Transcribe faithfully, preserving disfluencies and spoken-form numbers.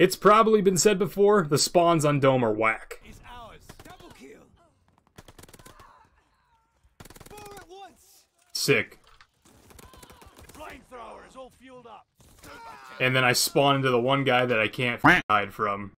It's probably been said before, the spawns on Dome are whack. Is ours. Double kill. Four at once. Sick. Flamethrowers all fueled up. And then I spawn into the one guy that I can't hide from.